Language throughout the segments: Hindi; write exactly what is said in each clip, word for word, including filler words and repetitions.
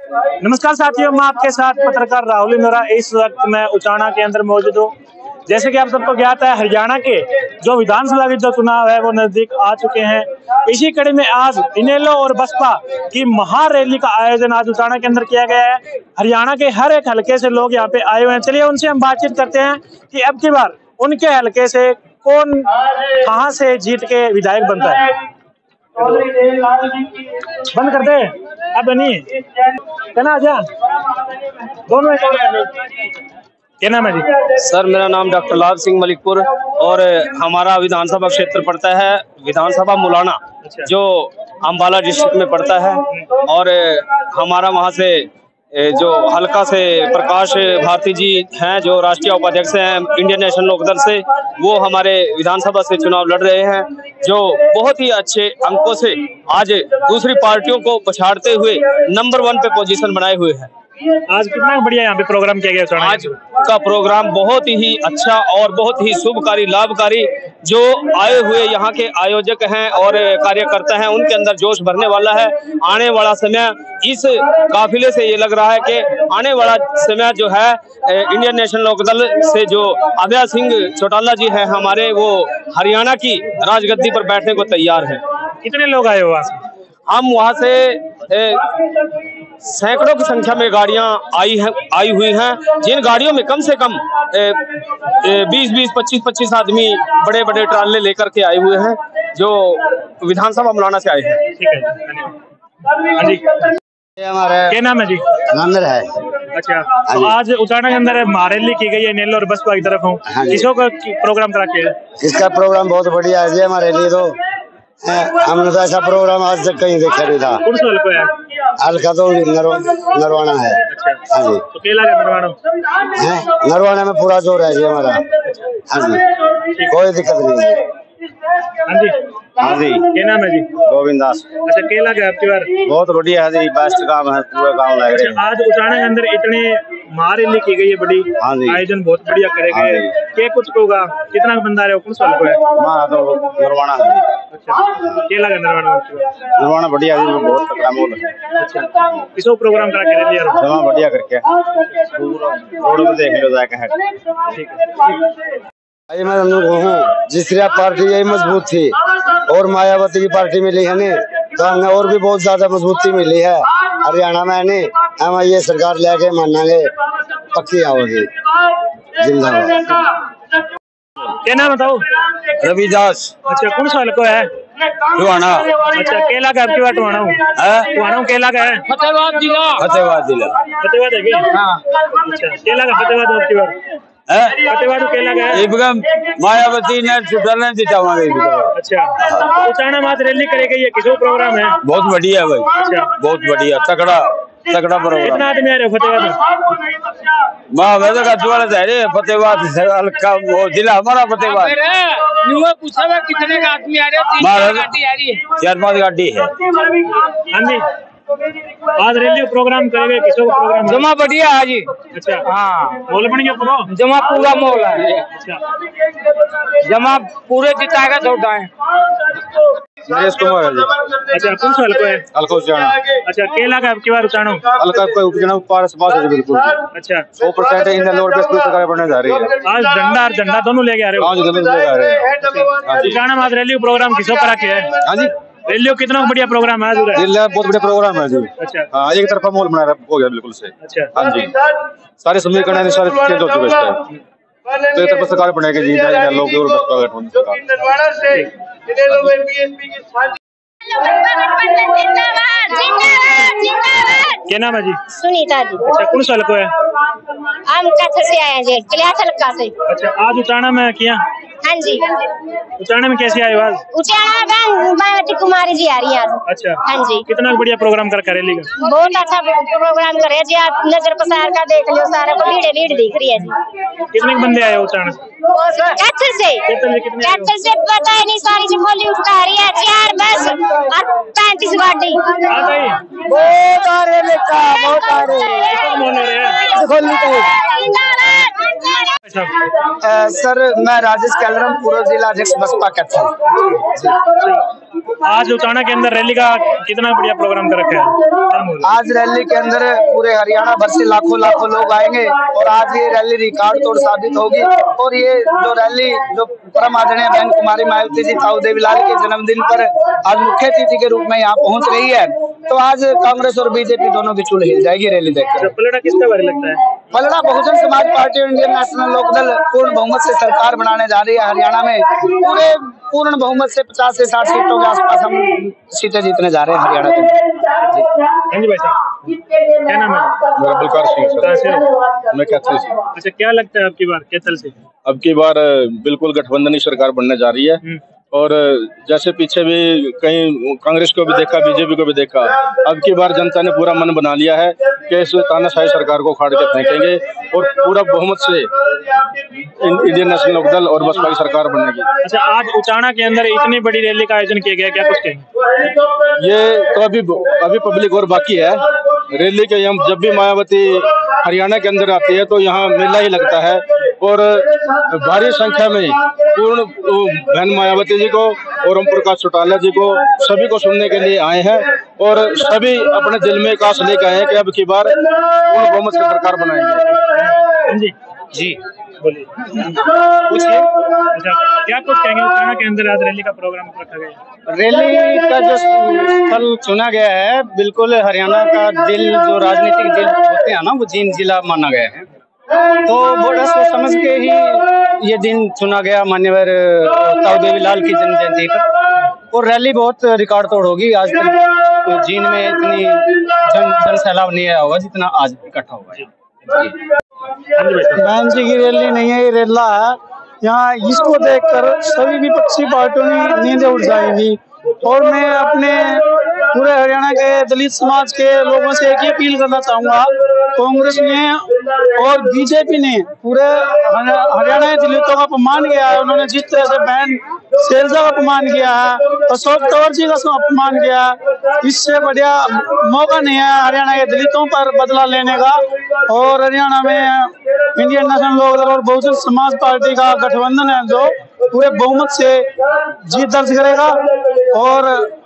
नमस्कार साथियों, मैं आपके साथ पत्रकार राहुल इंदौरा। इस वक्त मैं उचाना के अंदर मौजूद हूँ। जैसे कि आप सबको ज्ञात है, हरियाणा के जो विधानसभा के जो चुनाव है वो नजदीक आ चुके हैं। इसी कड़ी में आज इनेलो और बसपा की महारैली का आयोजन आज उचाना के अंदर किया गया है। हरियाणा के हर एक हलके से लोग यहाँ पे आए हुए हैं। चलिए उनसे हम बातचीत करते हैं कि अब की बार उनके हलके से कौन कहाँ से जीत के विधायक बनता है। बंद कर दे, अब नहीं कहना आजा दोनों। क्या नाम है जी? सर मेरा नाम डॉक्टर लाभ सिंह मलिकपुर और हमारा विधानसभा क्षेत्र पड़ता है विधानसभा मुलाना, जो अम्बाला डिस्ट्रिक्ट में पड़ता है। और हमारा वहाँ से जो हल्का से प्रकाश भारती जी हैं, जो राष्ट्रीय उपाध्यक्ष हैं इंडियन नेशनल लोकदल से, वो हमारे विधानसभा से चुनाव लड़ रहे हैं, जो बहुत ही अच्छे अंकों से आज दूसरी पार्टियों को पछाड़ते हुए नंबर वन पे पोजीशन बनाए हुए हैं। आज कितना बढ़िया यहाँ पे प्रोग्राम किया गया। आज का प्रोग्राम बहुत ही अच्छा और बहुत ही शुभकारी लाभकारी, जो आए हुए यहाँ के आयोजक हैं और कार्यकर्ता हैं, उनके अंदर जोश भरने वाला है। आने वाला समय इस काफिले से ये लग रहा है कि आने वाला समय जो है इंडियन नेशनल लोकदल से जो अभय सिंह चौटाला जी हैं हमारे, वो हरियाणा की राजगद्दी पर बैठने को तैयार है। कितने लोग आए हो वहाँ से? हम वहाँ से सैकड़ों की संख्या में गाड़ियां आई हैं आई हुई हैं, जिन गाड़ियों में कम से कम बीस बीस पच्चीस पच्चीस आदमी बड़े बड़े ट्राले लेकर के आए हुए हैं, जो विधानसभा मुलाना से आए हैं। ठीक है, हाँ जी। हमारा क्या नाम है जी? नाम है। अच्छा, तो आज उचाना के अंदर महारैली की गई है नेलो और बसपा की तरफ हूँ। किसों का प्रोग्राम करा के? इसका प्रोग्राम बहुत बढ़िया है जी हमारे लिए। तो हमने तो ऐसा प्रोग्राम आज तक कहीं देखा नहीं था। कौन सा हल्का है? हल्का तो नरव, नरवाना है। अच्छा, हाँ जी। तो केला का नरवाना है, नरवाना में पूरा जोर है जी हमारा। हाँ जी, कोई दिक्कत नहीं है। हाँ जी, हाँ जी। क्या नाम है जी? गोविंद दास। अच्छा, केला का आपकी बार बहुत बढ़िया है जी, बेस्ट काम है, पूरा काम लग रहा है। आज उचाना के अंदर इतने महारैली की गई है बड़ी, आयोजन बहुत बढ़िया करे गए। क्या कुछ होगा? कितना बंदा रहे हो? कौन सा है? हाँ तो नरवाना है। अच्छा, केला का नरवाना नरवाना बढ़िया है, बहुत तगड़ा मोल है। अच्छा, किसो प्रोग्राम करा के दिया जमा बढ़िया करके रोड पे देख लो जाके है। ठीक है भाई, मैं हूँ जिसरिया पार्टी यही मजबूत थी और मायावती की पार्टी मिली है ने, तो हमें और भी बहुत ज्यादा मजबूती मिली है हरियाणा में ने। हम ये सरकार लेके मानेंगे, पक्की आओगी जिंदाबाद। क्या नाम बताओ? रविदास। अच्छा, कौन सा हल्का है? टुहाना। अच्छा, केला का आपकी बार टुहाना हूँ। टुहाना केला का है? फतेहाबाद जिला। फतेहाबाद जिला। फतेहाबाद है क्या? हाँ। अच्छा, केला का फतेहाबाद आपकी बार? फतेहाबाद केला का है? मायावती ने चुटाला जीता हमारे। अच्छा, उचाना मात रैली करेगी, ये किसो प्रोग्राम है? बहुत बढ़िया भाई। अच्छा, बहुत बढ़िया, तगड़ा तगड़ा प्रोग्राम। कितना आदमी आ रहे हो फतेहाबाद? माँ वैसे का जुआला है फतेहाबाद हल्का वो जिला हमारा फतेहाबाद। पूछा कितने का आदमी आ रहे हैं? चार पाँच गाड़ी है। हाँ जी, आज रैली प्रोग्राम करेंगे, किसो प्रोग्राम? जमा बढ़िया है जी। अच्छा, हाँ, मोल बन गया पूरा? जमा पूरा मोल है। अच्छा, जमा पूरे जिताएगा छोटा है। नरेश कुमार है जी। अच्छा, कौन सा हल्का है? हल्का उचाना। अच्छा, केला का आपकी बार उचाना? हल्का का उपचुनाव पास पास है बिल्कुल। अच्छा, सौ परसेंट इन लोड पे कोई सरकार बनने जा रही है। आज झंडा और झंडा दोनों लेके आ रहे हो? आज दोनों लेके आ रहे हैं। उचाना मात रैली प्रोग्राम किसो करा के है? हाँ जी, रैली कितना बढ़िया प्रोग्राम है आज? बहुत बढ़िया प्रोग्राम है जी। अच्छा, हाँ, एक तरफा मोल बना हो गया बिल्कुल से। अच्छा, हाँ जी, सारे समीकरण सारे चेंज हो चुके इस टाइम। तो एक तरफा सरकार बनेगी जी, लोग और क्या नाम है जी? सुनीता जी। अच्छा, कौन सा हल्का है? हम कच्छ से आए हैं जी, कल्याण हल्का से। अच्छा, आज उचाना में किया? हाँ जी। उचाना में कैसे आए हो आज? उचाना में मायावती कुमारी जी आ रही है आज। अच्छा, हाँ जी। कितना बढ़िया प्रोग्राम कर रैली का? बहुत अच्छा प्रोग्राम करे जी, आप नजर पसार का देख लो, सारा को भीड़ भीड़ दिख रही है जी। कितने बंदे आए हो उचाना? कच्छ से कच्छ से पता है नहीं, सारी जो खोली उठा रही है, चार बस और पैंतीस गाड़ी। बहुत आ रहे बेटा, बहुत आ रहे। कौन बोल रहे हैं? आ, सर मैं राजेश कैलरम, पूर्व जिला अध्यक्ष बसपा कैथल। आज उचाना के अंदर रैली का कितना बढ़िया प्रोग्राम कर रखा है। आज रैली के अंदर पूरे हरियाणा भर से लाखों लाखों लोग आएंगे और आज ये रैली रिकॉर्ड तोड़ साबित होगी। और ये जो रैली जो परम आदरणीय बहन कुमारी मायावती जी ताऊ देवीलाल के जन्मदिन पर आज मुख्य अतिथि के रूप में यहाँ पहुँच रही है, तो आज कांग्रेस और बीजेपी दोनों की चूल हिल जाएगी रैली देखकर। पलड़ा किसका बारे लगता है? पलड़ा बहुजन समाज पार्टी और इंडियन नेशनल लोकदल पूर्ण बहुमत से सरकार बनाने जा रही है हरियाणा में। पूरे पूर्ण बहुमत से पचास से साठ सीटों के आसपास हम सीटें जीतने जा रहे हैं हरियाणा के। हाँ जी भाई साहब, क्या नाम है? मेरा बलकार सिंह सर। कहाँ से? मैं कैथल से। अच्छा, क्या लगता है आपकी बार कैथल से? अब की बार बिल्कुल गठबंधनी सरकार बनने जा रही है और जैसे पीछे भी कहीं कांग्रेस को भी देखा, बीजेपी को भी देखा, अब की बार जनता ने पूरा मन बना लिया है कि इस तानाशाही सरकार को उखाड़ के फेंकेंगे और पूरा बहुमत से इंडियन नेशनल लोकदल और बसपा की सरकार बनेगी। अच्छा, आज उचाना के अंदर इतनी बड़ी रैली का आयोजन किया गया, क्या कुछ कहेंगे? ये तो अभी अभी पब्लिक और बाकी है रैली के। हम जब भी मायावती हरियाणा के अंदर आती है तो यहाँ मेला ही लगता है और भारी संख्या में पूर्ण बहन मायावती जी को और ओम प्रकाश चौटाला जी को सभी को सुनने के लिए आए हैं और सभी अपने दिल में काश लेकर आए हैं कि अब की बार पूर्ण बहुमत से सरकार बनाएंगे। जी जी बोलिए, पूछिए। अच्छा, क्या कुछ कहेंगे? उचाना के अंदर आज रैली का प्रोग्राम रखा गया। रैली का जो स्थल चुना गया है, बिल्कुल हरियाणा का दिल, जो राजनीतिक दिल होते हैं ना, वो जींद जिला माना गया है। तो बड़ा सोच समझ के ही ये दिन चुना गया मान्यवर ताऊ देवीलाल की जन्म जयंती पर। और रैली बहुत रिकॉर्ड तोड़ होगी। आज तक तो जींद में इतनी जन जन सैलाब नहीं आया होगा जितना आज इकट्ठा होगा। बहन जी की रैली नहीं है, ये रेला है। यहाँ इसको देखकर सभी विपक्षी पार्टियों की नींदें उड़ जाएंगी। और मैं अपने पूरे हरियाणा के दलित समाज के लोगों से एक ही अपील करना चाहूंगा, कांग्रेस ने और बीजेपी ने पूरे हरियाणा के दलितों का अपमान किया है। उन्होंने जिस तरह से बहन शैलजा का अपमान किया है, अशोक तंवर जी का अपमान किया है, इससे बढ़िया मौका नहीं है हरियाणा के दलितों पर बदला लेने का। और हरियाणा में इंडियन नेशनल लोकदल और बहुजन समाज पार्टी का गठबंधन है जो पूरे बहुमत से जीत दर्ज करेगा और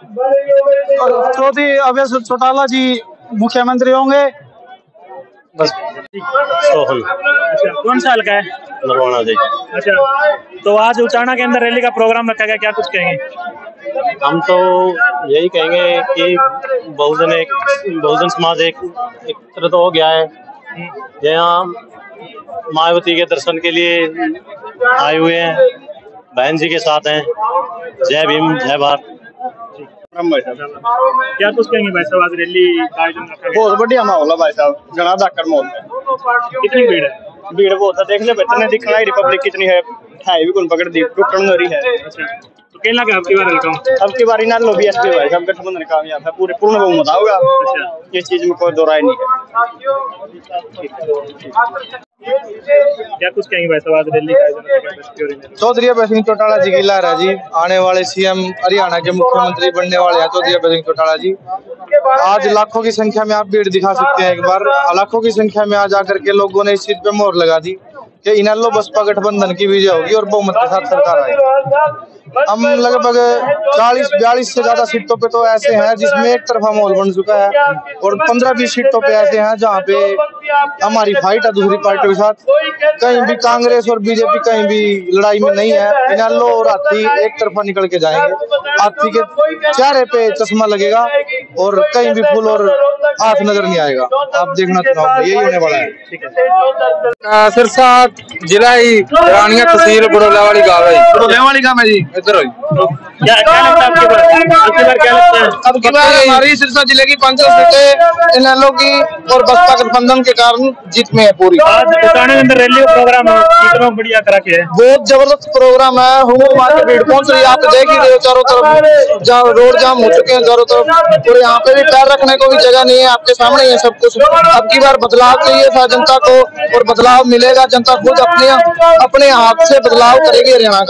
चौधरी अवैध चौटाला जी मुख्यमंत्री होंगे। बस। सोहल। अच्छा, कौन साल का है? नरवाना जी। अच्छा, तो आज उचाना के अंदर रैली का प्रोग्राम रखा गया, क्या कुछ कहेंगे? हम तो यही कहेंगे कि बहुजन एक बहुजन समाज एक एक तरह तो हो गया है। यहाँ मायावती के दर्शन के लिए आए हुए हैं, बहन जी के साथ हैं। जय भीम, जय भारत। क्या कुछ कहेंगे भाई साहब? आज रैली का आयोजन रखा गया, बहुत बढ़िया माहौल है भाई साहब, घना धाकड़ माहौल है। कितनी भीड़ है? भीड़ बहुत है, देख ले बच्चे दिखना ही रिपब्लिक कितनी है, है भी कौन पकड़ दी टुकड़ हो रही है। अच्छा, तो क्या लगा आपकी बार वेलकम? अब की बारी ना लो बी एस पी भाई साहब गठबंधन कामयाब है, पूरे पूर्ण बहुमत होगा। अच्छा, इस चीज में कोई दो राय नहीं है। क्या कुछ कहेंगे भाई साहब? आज रैली का आयोजन रखा गया। चौधरी अभय सिंह चौटाला जी की लहर है जी, आने वाले सीएम हरियाणा के मुख्यमंत्री बनने वाले हैं चौधरी अभय सिंह चौटाला जी। आज लाखों की संख्या में आप भीड़ दिखा सकते हैं। एक बार लाखों की संख्या में आज आकर के लोगों ने इस चीज पे मोहर लगा दी कि इनेलो बसपा गठबंधन की विजय होगी और बहुमत के साथ सरकार आएगी। हम लगभग चालीस बयालीस से ज्यादा सीटों पे तो ऐसे हैं जिसमें एक तरफा माहौल बन चुका है और पंद्रह बीस सीटों पे ऐसे हैं जहाँ पे हमारी फाइट है दूसरी पार्टियों के साथ। कहीं भी कांग्रेस और बीजेपी कहीं भी लड़ाई में नहीं है। इनेलो और हाथी एक तरफा निकल के जाएंगे। हाथी के चेहरे पे चश्मा लगेगा और कहीं भी फूल और हाथ नजर नहीं आएगा। आप देखना चुनाव यही होने वाला है। सिरसा जिला ही रानिया तहसील बड़ोला वाली गाँव है। बड़ोला वाली गाँव है जी, इधर हो। क्या क्या लगता है आपकी बार? आपकी बार क्या लगता है? अब की बार हमारी सिरसा जिले की पांच सौ सीटें इनेलो की और बसपा गठबंधन के कारण जीत में है पूरी। आज उचाना के अंदर रैली का प्रोग्राम है, कितना बढ़िया करा के है। बहुत जबरदस्त प्रोग्राम है। हुमूम मार्केट भीड़ पहुंच रही है, आप देख ही रहे हो चारों तरफ जहाँ रोड जाम हो चुके हैं चारों तरफ और यहाँ पे भी पैर रखने को भी जगह नहीं है। आपके सामने ही है सब कुछ। अब की बार बदलाव चाहिए था जनता को और बदलाव मिलेगा। जनता खुद अपने अपने हाथ से बदलाव करेगी हरियाणा का।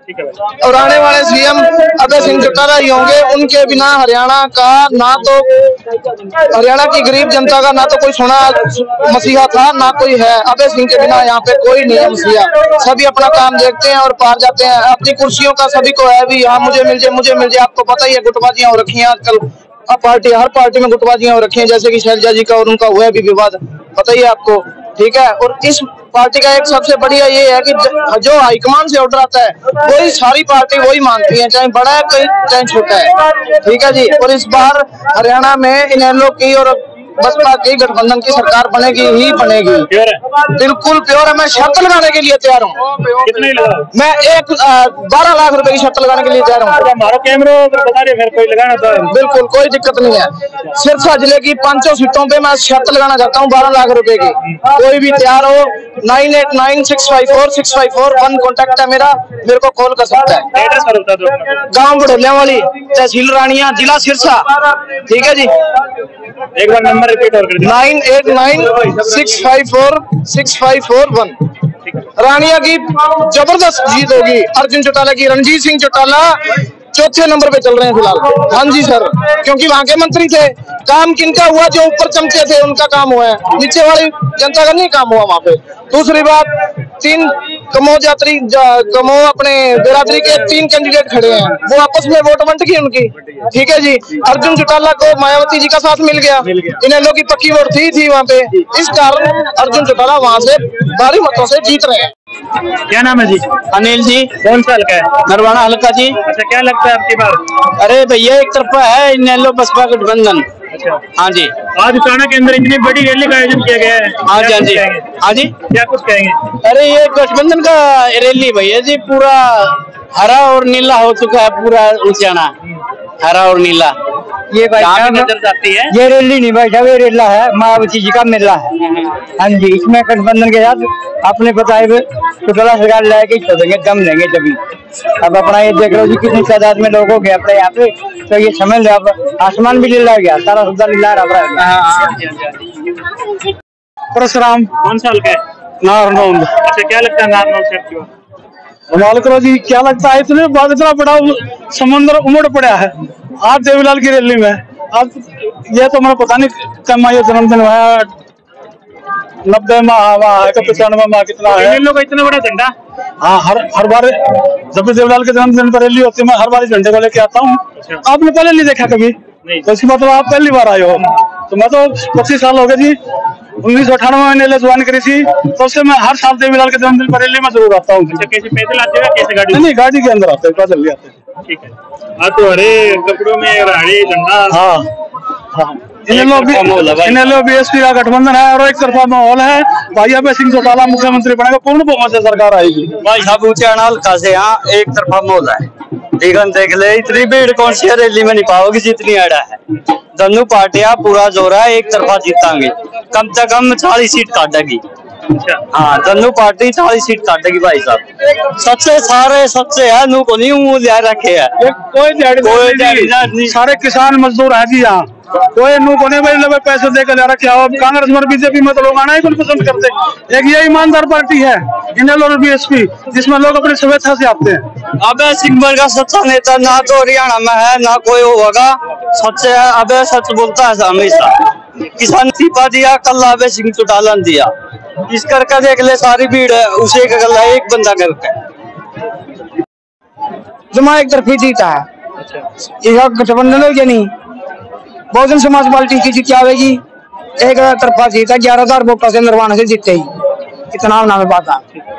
ठीक है। और आने वाले सीएम अभय सिंह चौटाला ही होंगे। उनके बिना हरियाणा का ना तो हरियाणा की गरीब जनता का ना तो कोई सुना मसीहा था, ना कोई है। अभय सिंह के बिना यहाँ पे कोई नहीं है मसीहा। सभी अपना काम देखते हैं और पार जाते हैं। अपनी कुर्सियों का सभी को है भी, हाँ मुझे मिल जाए मुझे मिल जाए। आपको पता ही है गुटबाजियां हो रखी हैं आजकल। अब पार्टी हर पार्टी में गुटबाजियां हो रखी हैं, जैसे कि शैलजा जी का और उनका हुआ भी विवाद, पता ही है आपको। ठीक है। और इस पार्टी का एक सबसे बढ़िया ये है कि जो हाईकमान से ऑर्डर आता है वही सारी पार्टी वही मानती है, चाहे बड़ा है कोई चाहे छोटा है। ठीक है जी। और इस बार हरियाणा में इनेलो की और बसपा की गठबंधन की सरकार बनेगी ही बनेगी। बिल्कुल प्योर है। मैं शर्त लगाने के लिए तैयार हूँ। कितने लगा? मैं एक बारह लाख रुपए की शर्त लगाने के लिए तैयार हूँ। हमारा कैमरा बता रहे फिर कोई लगाना था? बिल्कुल कोई दिक्कत नहीं है। सिरसा जिले की पांचों सीटों पे मैं शर्त लगाना चाहता हूँ बारह लाख रुपए की। कोई भी तैयार हो, nine eight nine six five four six five four one contact है मेरा, मेरे को कॉल कर सकता है। गाँव बड़ोलिया वाली, तहसील रानिया, जिला सिरसा। ठीक है जी। एक बार नंबर रिपीट और कर दीजिए। Nine eight nine six five four six five four one. Rania की जबरदस्त जीत होगी। अर्जुन चौटाला की, रणजीत सिंह चौटाला चौथे नंबर पे चल रहे हैं फिलहाल। हाँ जी सर, क्योंकि वहाँ के मंत्री थे। काम किनका हुआ? जो ऊपर चमके थे उनका काम हुआ है, नीचे वाली जनता का नहीं काम हुआ वहाँ पे। दूसरी बात, तीन कमो यात्री कमो अपने बिरादरी के तीन कैंडिडेट खड़े हैं, वो आपस में वोट बंट की उनकी। ठीक है जी। अर्जुन चौटाला को मायावती जी का साथ मिल गया, इन्हें लोग की पक्की वोट थी थी वहाँ पे, इस कारण अर्जुन चौटाला वहाँ से भारी मतों से जीत रहे हैं। क्या नाम है जी? अनिल जी। कौन सा हल्का है? नरवाना हल्का जी। अच्छा, क्या लगता है आपकी बार? अरे भैया एक तरफा है इनेलो बसपा गठबंधन। अच्छा। हाँ जी। आज उचाना के अंदर इतनी बड़ी रैली का आयोजन किया गया है। हाँ जी हाँ जी हाँ जी। क्या कुछ कहेंगे? अरे ये गठबंधन का रैली भैया जी, पूरा हरा और नीला हो चुका है पूरा उचाना, हरा और नीला। ये भाई साहब नजर जाती है ये रैली नहीं भाई साहब, ये रेला है मायावती जी का मेला है। हाँ जी। इसमें गठबंधन के साथ अपने बताए हुए चौटाला सरकार लाके चलेंगे, दम लेंगे तभी। अब अपना ये देख लो जी कितनी तादाद में लोग हो गए अपने यहाँ पे, तो ये समझ लो अब आसमान भी लीला गया, सारा सुधा लीला रहा है। परशुराम। कौन सा हल्का है? नारनौंद। अच्छा, क्या लगता है नारनौंद से आपकी बात? कमाल करो जी, क्या लगता है इतने बाद इतना बड़ा समुद्र उमड़ पड़ा है आज देवीलाल की रैली में। आज ये तो मुझे पता नहीं कम ये जन्मदिन हुआ, नब्बे माह है का पचानवे माह कितना है लोग इतना बड़ा झंडा। हाँ, हर हर बार जब भी देवीलाल के जन्मदिन पर रैली होती है मैं हर बार झंडे को लेके आता हूँ। आपने पहले नहीं देखा कभी? तो इसकी मतलब आप पहली बार आए हो। तो मैं तो पच्चीस साल हो गए जी, उन्नीस सौ अठानवे में नेले ज्वाइन करी थी, तो उससे मैं हर साल देवीलाल के जन्मदिन पर रैली में जरूर आता हूँ। कैसे पैदल आते हैं कैसे गाड़ी? नहीं, गाड़ी के अंदर आते हैं, पैदल नहीं आते। ठीक है। आज तो हरे कपड़ों में हरे झंडा। हाँ हाँ। इनेलो बीएसपी का गठबंधन है और एक तरफा माहौल है। भाई अभय सिंह चौटाला मुख्यमंत्री बनेगा, पूर्ण बहुमत से सरकार आएगी। भाई साहब उचाना हल्का से यहाँ एक तरफा माहौल है। ठीक है, देख ले इतनी भीड़ कौन सी रैली में नहीं पाओगी जितनी अड़ा है। दोनों पार्टियां पूरा जोर है, एक तरफा जीतांगे, कम से कम चालीस सीट काटेगी। हाँ, दोनों पार्टी चालीस सीट काटेगी भाई साहब। सच्चे सारे सच्चे है, नू को नहीं लिया रखे है। कोई कोई सारे किसान मजदूर है जी यहाँ, कोई नू को नहीं भाई पैसे देकर ले रखे। कांग्रेस में बीजेपी में तो लोग आना ही कुछ पसंद करते। एक ये ईमानदार पार्टी है इनेलो और बीएसपी, जिसमें लोग अपनी स्वेच्छा से आते हैं। अबे सिंह का सच्चा नेता ना तो हरियाणा में है ना कोई होगा। सच्चे है, अबे सच बोलता है हमेशा। किसान दीपा दिया, कल अबे सिंह चौटाला दिया, इस करके देख ले सारी भीड़ है उसे का गला एक बंदा करके जमा एक तरफी जीता है। अच्छा। गठबंधन हो या नहीं, बहुजन समाज पार्टी की जीत आवेगी, एक तरफा जीता, ग्यारह हजार वोटों से नरवाना से जीते ही। कितना नाम है बात?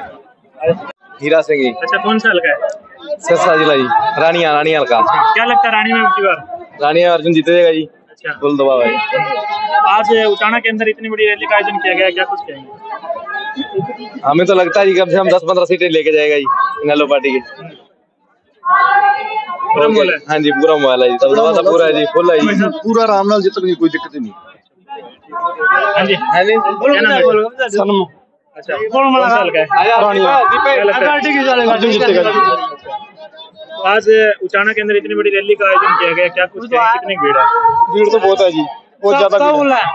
हीरा सिंह। अच्छा, कौन सा हल्का है? सिरसा जिला जी, रानिया रानिया हल्का। क्या लगता है रानी में आपकी बार? रानिया अर्जुन जीतेगा जी। अच्छा, फुल दबाव है। आज उचाना के अंदर इतनी बड़ी रैली का आयोजन किया गया, क्या कुछ कहेंगे? हमें तो लगता है जी कम से कम दस पंद्रह सीटें लेके जाएगा जी इनेलो पार्टी की। हाँ जी, पूरा मोबाइल है जी, तब दबा पूरा है जी, फुल है जी, पूरा आराम नाल जितनी कोई दिक्कत नहीं। हाँ जी हाँ जी। सनम। अच्छा, कौन सा हल्का है? आज उचाना के अंदर इतनी बड़ी रैली का आयोजन किया गया, क्या कुछ कहेंगे? कितनी भीड़ है? भीड़ तो बहुत है जी, बहुत ज्यादा।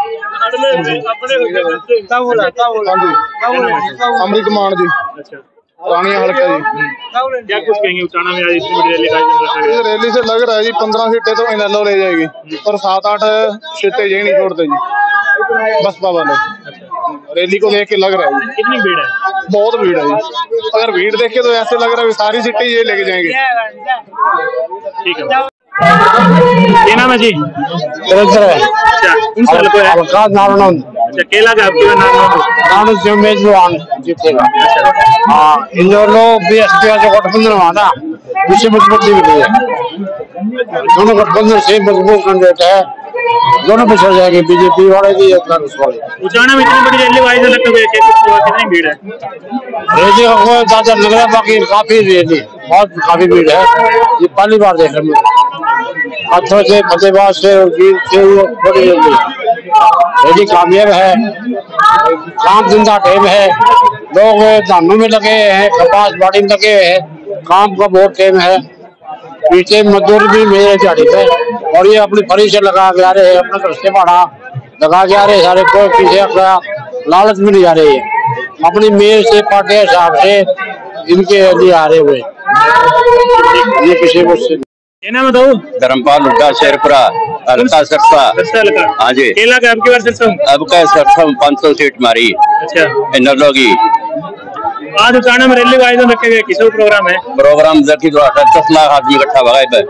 अमृत मान जी। अच्छा, रानिया हल्का जी। क्या कुछ कहेंगे उचाना में आज इतनी बड़ी रैली का आयोजन रखा गया? इस रैली से लग रहा है जी पंद्रह सीटें तो इनेलो ले जाएगी और सात आठ सीटें यही नहीं छोड़ते जी बसपा वाले। रैली को देख के लग रहा है। कितनी भीड़ है? बहुत भीड़ है जी। अगर भीड़ देख के तो ऐसे लग रहा है सारी सीटें ये लेके जाएंगे। ठीक है। क्या नाम है जी? अच्छा इन साल को है नारायण अच्छा केला का आपके नाम नारायण जो मेजबान जीतेगा। हाँ इन दोनों बीएसपी का जो गठबंधन हुआ था उससे मजबूत मिली है। दोनों गठबंधन से मजबूत कैंडिडेट है। दोनों पिछड़ जाएंगे बीजेपी वाले भी कांग्रेस वाले। उचाना में इतनी बड़ी रैली वाइज लगता है कितनी भीड़ है? रैली का कोई ज्यादा लग रहा है बाकी काफी रैली बहुत काफी भीड़ है। ये पहली बार देख रहे हैं हाथों से फतेहबाद से और गिर से बड़ी रैली रैली कामयाब है। काम धंधा टाइम है लोग धानों में लगे हैं कपास बाड़ी में लगे हैं काम का बहुत टाइम है। पीछे मजदूर भी मेरे दिहाड़ी पे और ये अपनी फरी से लगा के आ रहे हैं अपने घर से भाड़ा लगा के आ रहे सारे कोई पीछे लालच में नहीं आ रहे हैं अपनी मेल से पार्टी हिसाब से इनके लिए आ रहे हुए ये किसी को नाम बताओ? धर्मपाल हुड्डा शेरपुरा हल्का सरसा। हाँ जी केला का आपकी बार सरसा अब का सरसा पाँच सौ सीट मारी। अच्छा इनेलो की आज उचाना में रैली का आयोजन रखे गए किस प्रोग्राम है? प्रोग्राम देखी तो दस लाख आदमी इकट्ठा भगा पे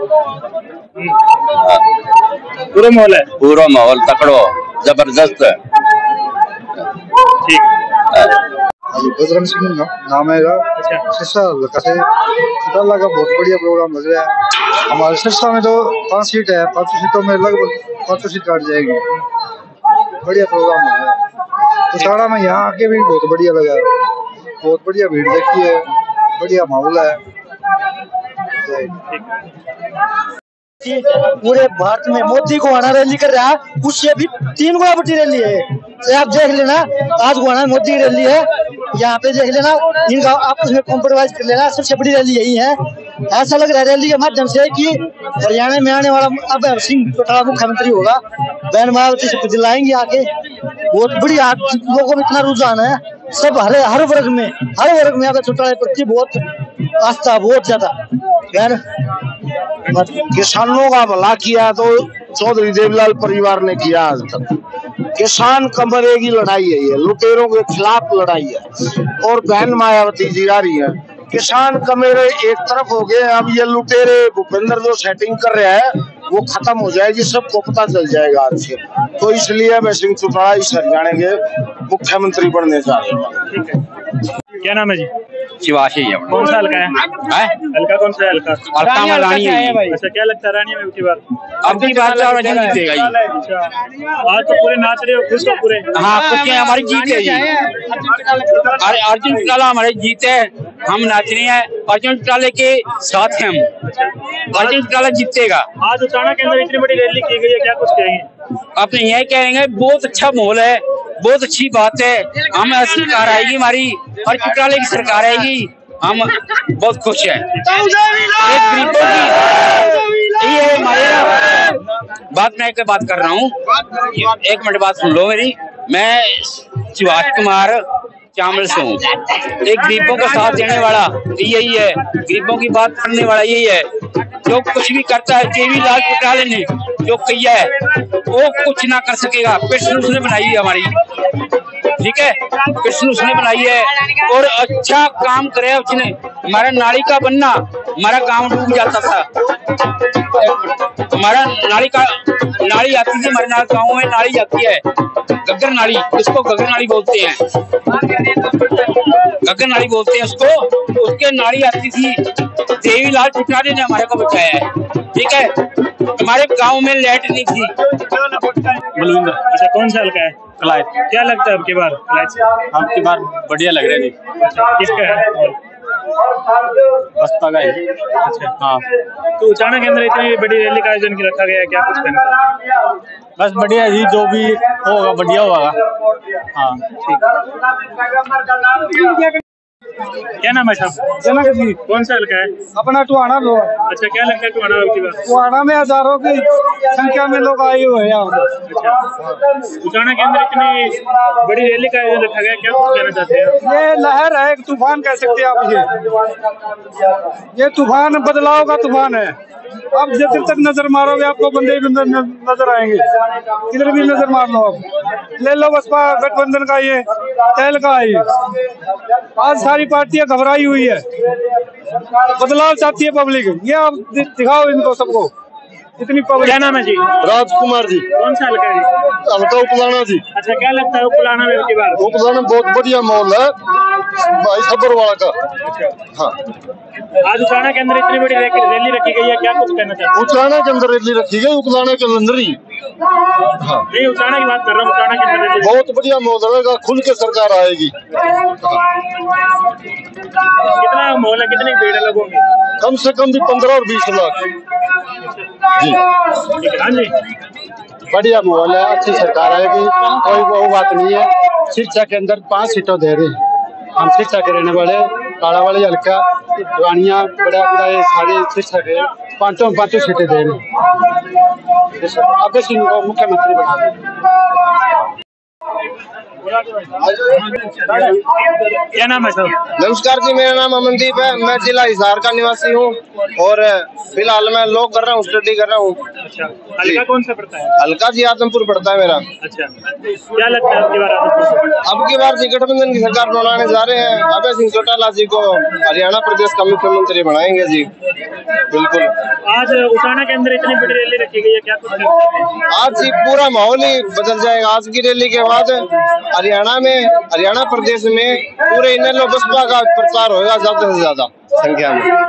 पूरा माहौल है पूरा माहौल तकड़ो जबरदस्त। ठीक बजरंग सिंह नाम है। सिरसा का बहुत बढ़िया प्रोग्राम लग रहा है। हमारे सिरसा में तो पांच सीट है पांचों सीटों में लगभग पांचों सीट काट जाएगी। बढ़िया प्रोग्राम लग रहा है। उचाना में यहाँ आके भी बहुत बढ़िया लगा है। बहुत बढ़िया भीड़ देखी है बढ़िया माहौल है। पूरे भारत में मोदी को आना रैली कर रहा है उससे भी तीन गुना बड़ी रैली है। तो आप देख लेना आज गुआना मोदी की रैली है यहाँ पे देख लेना इनका आपस में कॉम्प्रोमाइज कर लेना सबसे बड़ी रैली यही है। ऐसा लग रहा है रैली के माध्यम से कि हरियाणा में आने वाला अब सिंह चौटाला मुख्यमंत्री होगा। बहन मायावती से दिलाएंगे आके बहुत बड़ी लोगों में इतना रुझान है सब हर हर वर्ग में हर वर्ग में आगे चौटाला प्रति बहुत आस्था बहुत ज्यादा। किसानों का भला किया तो चौधरी देवलाल परिवार ने किया आज तक। किसान कमरे की लड़ाई है ये लुटेरों के खिलाफ लड़ाई है और बहन मायावती जी आ रही है। किसान कमेरे एक तरफ हो गए अब ये लुटेरे भूपेंद्र जो सेटिंग कर रहा है वो खत्म हो जाएगी सबको पता चल जाएगा आज से। तो इसलिए मैं सिंह चौटाला इस हरियाणा के मुख्यमंत्री बनने जा रहे हैं। क्या नाम है जी? शिवाशी है। कौन सा हल्का है? हल्का कौन सा है? हल्का हल्का में रानी है। अच्छा क्या लगता है रानी में की बार? अब की बात जीतेगा ये। अच्छा आज तो पूरे नाच रहे हो खुश हो पूरे? हाँ खुश हैं हमारी जीत है जी। अरे अर्जुन चौटाला हमारी जीत है हम नाच रहे हैं अर्जुन चौटाला के साथ हैं हम। अर्जुन चौटाला जीतेगा। आज उचाना के अंदर इतनी बड़ी रैली की गई है क्या कुछ कहेंगे? अपने यही कहेंगे बहुत अच्छा माहौल है बहुत अच्छी बात है। हम सरकार आएगी हमारी और चौटाला की सरकार आएगी हम बहुत खुश हैं। एक गरीबों की ये हमारे बात मैं एक बात कर रहा हूँ एक मिनट बात सुन लो मेरी। मैं सुभाष कुमार चामल से हूँ। एक गरीबों का साथ देने वाला यही है गरीबों की बात करने वाला यही है जो कुछ भी करता है। देवीलाल चौटाला ने जो किया है वो कुछ ना कर सकेगा। कृष्ण उसने बनाई है हमारी ठीक है कृष्ण उसने बनाई है और अच्छा काम करे उसने। हमारा नाली का बनना हमारा गांव डूब जाता था। हमारा नाली का नाली आती थी हमारे गाँव में नाली आती है गग्गर नाली इसको गग्गर नाली बोलते हैं गग्गर नाली बोलते हैं उसको। उसके नाली आती थी देवीलाल चौटाला ने हमारे को बचाया है ठीक है। हमारे गांव में लाइट नहीं थी। बलविंदर अच्छा कौन सा हल्का है? कलायत। क्या लगता है आपकी बार? आपकी बार बढ़िया लग रहा है जी। किसका है? बसपा का है। अच्छा हाँ तो उचाना के अंदर इतनी बड़ी रैली का आयोजन की रखा गया है क्या कुछ कहना? बस बढ़िया जी जो भी होगा बढ़िया होगा। हाँ ठीक। क्या नाम है साहब? जनक जी। कौन सा हल्का है? अपना टुहाना लो। अच्छा, क्या लगता है टुहाना की बात? टुहाना में हजारों की संख्या में लोग आए हुए हैं यहाँ। अच्छा, उचाना के अंदर इतनी बड़ी रैली का आयोजन रखा गया, क्या कुछ कहना चाहते हैं? ये लहर है, एक तूफान कह सकते हैं आप। ये ये तूफान बदलाव का तूफान है। अब जब तक नजर मारोगे आपको बंदे ही बंदे नजर आएंगे, किधर भी नजर मार लो। अब ले लो बसपा गठबंधन का ये तहल का है। आज सारी पार्टियां घबराई हुई है, बदलाव चाहती है पब्लिक। ये आप दिखाओ इनको सबको इतनी पब्लिक। क्या नाम है जी? राजकुमार जी। कौन सा हल्का है? हल्का उपलाना जी। अच्छा, क्या लगता है उपलाना में की बार? उपलाना बहुत बढ़िया माहौल है भाई सबर वाला का। हाँ, आज उचाना के अंदर इतनी बड़ी रैली रखी गई है, क्या कुछ कहना चाहते हैं? उचाना के अंदर रैली रखी गई, उपलाना के अंदर ही। हाँ, नहीं उचाना की बात कर रहा हूँ। उचाना के अंदर बहुत बढ़िया माहौल है, खुल के सरकार आएगी। कितना माहौल है, कितनी भीड़ है लोगों की? कम से कम भी पंद्रह और बीस लाख जी। हाँ जी, बढ़िया माहौल है, अच्छी सरकार आएगी, कोई वो बात नहीं है। शिक्षा के अंदर पांच सीटों दे रहे हैं। हम शिक्षा के रहने वाले काला वाले हल्का रानिया बड़ा बड़ा ये सारे शिक्षा के पांचों पांचों सीटें दे रहे हैं। अभय सिंह को मुख्यमंत्री बना दें। क्या नाम है सर? नमस्कार जी, मेरा नाम अमनदीप है। मैं जिला हिसार का निवासी हूँ और फिलहाल मैं लॉ कर रहा हूँ, स्टडी कर रहा हूँ। अच्छा, हल्का कौन सा पड़ता है? हल्का जी आदमपुर पड़ता है मेरा। अच्छा, क्या लगता है अब की बार आदमपुर? अब की बार जी गठबंधन की सरकार बनाने जा रहे हैं। अभय सिंह चौटाला जी को हरियाणा प्रदेश का मुख्यमंत्री बनाएंगे जी। बिल्कुल। आज उचाना के अंदर इतनी बड़ी रैली रखी गई है, क्या कुछ लगता है? आज जी पूरा माहौल ही बदल जाएगा। आज की रैली के बाद हरियाणा में, हरियाणा प्रदेश में पूरे इनेलो बसपा का प्रचार होगा ज्यादा से ज्यादा संख्या में।